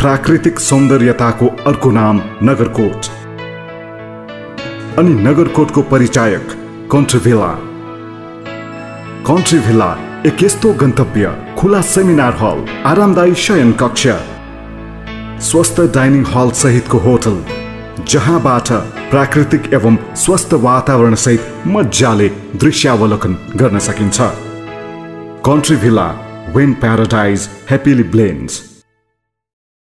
प्राकृतिक सौन्दर्यताको अर्को नाम नगरकोट अनि नगरकोटको परिचायक कन्ट्री भिला। कन्ट्री भिला एक यस्तो गन्तव्य, खुला सेमिनार हल, आरामदायी शयन कक्ष, स्वस्थ डाइनिङ हल सहितको होटल, जहाँबाट प्राकृतिक एवं स्वस्थ वातावरण सहित मजाले दृश्यावलोकन गर्न सकिन्छ। कन्ट्री भिला, वेन प्याराडाइज, ह्याप्पीली ब्लेन्ड्स।